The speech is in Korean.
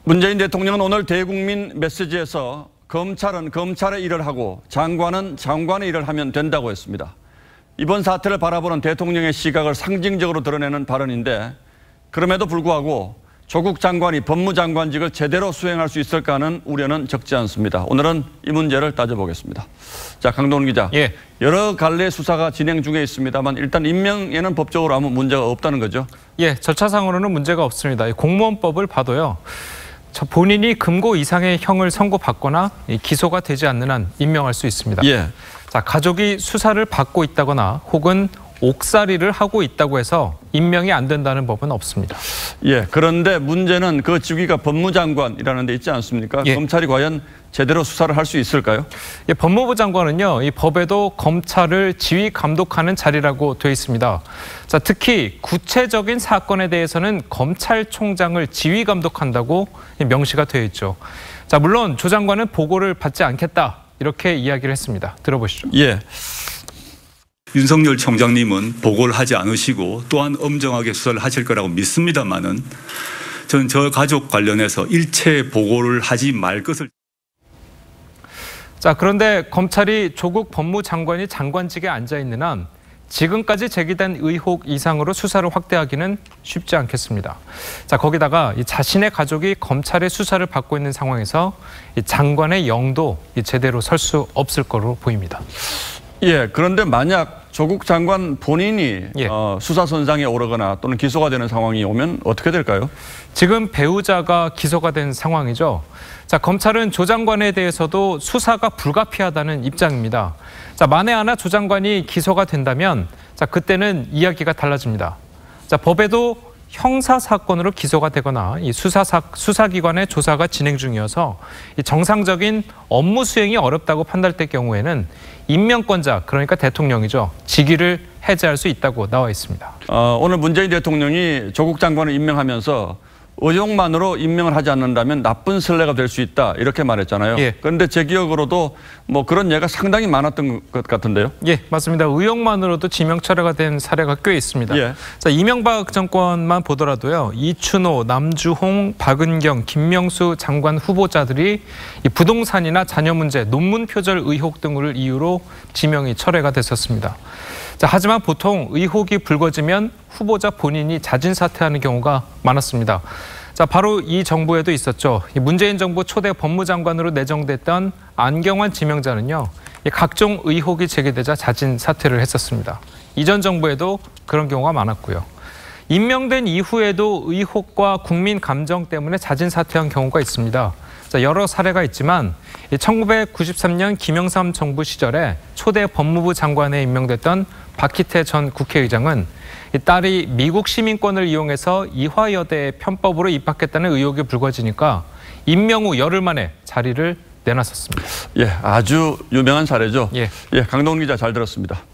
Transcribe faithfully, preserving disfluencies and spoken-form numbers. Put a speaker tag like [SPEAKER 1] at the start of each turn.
[SPEAKER 1] 문재인 대통령은 오늘 대국민 메시지에서 검찰은 검찰의 일을 하고 장관은 장관의 일을 하면 된다고 했습니다. 이번 사태를 바라보는 대통령의 시각을 상징적으로 드러내는 발언인데, 그럼에도 불구하고 조국 장관이 법무장관직을 제대로 수행할 수 있을까 하는 우려는 적지 않습니다. 오늘은 이 문제를 따져보겠습니다. 자, 강동원 기자.
[SPEAKER 2] 예.
[SPEAKER 1] 여러 갈래 수사가 진행 중에 있습니다만 일단 임명에는 법적으로 아무 문제가 없다는 거죠?
[SPEAKER 2] 예, 절차상으로는 문제가 없습니다. 공무원법을 봐도요, 본인이 금고 이상의 형을 선고받거나 기소가 되지 않는 한 임명할 수 있습니다.
[SPEAKER 1] 예.
[SPEAKER 2] 자, 가족이 수사를 받고 있다거나 혹은 옥살이를 하고 있다고 해서 임명이 안 된다는 법은 없습니다.
[SPEAKER 1] 예, 그런데 문제는 그 직위가 법무장관이라는 데 있지 않습니까?
[SPEAKER 2] 예.
[SPEAKER 1] 검찰이 과연 제대로 수사를 할 수 있을까요?
[SPEAKER 2] 예, 법무부 장관은요, 이 법에도 검찰을 지휘 감독하는 자리라고 되어 있습니다. 자, 특히 구체적인 사건에 대해서는 검찰총장을 지휘 감독한다고 명시가 되어 있죠. 자, 물론 조 장관은 보고를 받지 않겠다, 이렇게 이야기를 했습니다. 들어보시죠.
[SPEAKER 1] 예.
[SPEAKER 3] 윤석열 총장님은 보고를 하지 않으시고 또한 엄정하게 수사를 하실 거라고 믿습니다만은 저는 저 가족 관련해서 일체 보고를 하지 말 것을.
[SPEAKER 2] 자, 그런데 검찰이 조국 법무장관이 장관직에 앉아 있는 한 지금까지 제기된 의혹 이상으로 수사를 확대하기는 쉽지 않겠습니다. 자, 거기다가 이 자신의 가족이 검찰의 수사를 받고 있는 상황에서 이 장관의 영도 제대로 설 수 없을 거로 보입니다.
[SPEAKER 1] 예, 그런데 만약 조국 장관 본인이
[SPEAKER 2] 예.
[SPEAKER 1] 어, 수사선상에 오르거나 또는 기소가 되는 상황이 오면 어떻게 될까요?
[SPEAKER 2] 지금 배우자가 기소가 된 상황이죠. 자, 검찰은 조 장관에 대해서도 수사가 불가피하다는 입장입니다. 자, 만에 하나 조 장관이 기소가 된다면, 자, 그때는 이야기가 달라집니다. 자, 법에도 형사 사건으로 기소가 되거나 이 수사 수사기관의 조사가 진행 중이어서 이 정상적인 업무 수행이 어렵다고 판단될 경우에는 임명권자, 그러니까 대통령이죠, 직위를 해제할 수 있다고 나와 있습니다.
[SPEAKER 1] 어, 오늘 문재인 대통령이 조국 장관을 임명하면서 의혹만으로 임명을 하지 않는다면 나쁜 선례가 될 수 있다, 이렇게 말했잖아요.
[SPEAKER 2] 예.
[SPEAKER 1] 그런데 제 기억으로도 뭐 그런 예가 상당히 많았던 것 같은데요.
[SPEAKER 2] 예, 맞습니다. 의혹만으로도 지명 철회가 된 사례가 꽤 있습니다.
[SPEAKER 1] 예.
[SPEAKER 2] 자, 이명박 정권만 보더라도요, 이춘호, 남주홍, 박은경, 김명수 장관 후보자들이 이 부동산이나 자녀 문제, 논문 표절 의혹 등을 이유로 지명이 철회가 됐었습니다. 자, 하지만 보통 의혹이 불거지면 후보자 본인이 자진 사퇴하는 경우가 많았습니다. 자, 바로 이 정부에도 있었죠. 이 문재인 정부 초대 법무장관으로 내정됐던 안경환 지명자는요, 이 각종 의혹이 제기되자 자진 사퇴를 했었습니다. 이전 정부에도 그런 경우가 많았고요. 임명된 이후에도 의혹과 국민 감정 때문에 자진 사퇴한 경우가 있습니다. 자, 여러 사례가 있지만 천구백구십삼 년 김영삼 정부 시절에 초대 법무부 장관에 임명됐던 박희태 전 국회의장은 이 딸이 미국 시민권을 이용해서 이화여대에 편법으로 입학했다는 의혹이 불거지니까 임명 후 열흘 만에 자리를 내놨었습니다.
[SPEAKER 1] 예, 아주 유명한 사례죠.
[SPEAKER 2] 예.
[SPEAKER 1] 예, 강동원 기자 잘 들었습니다.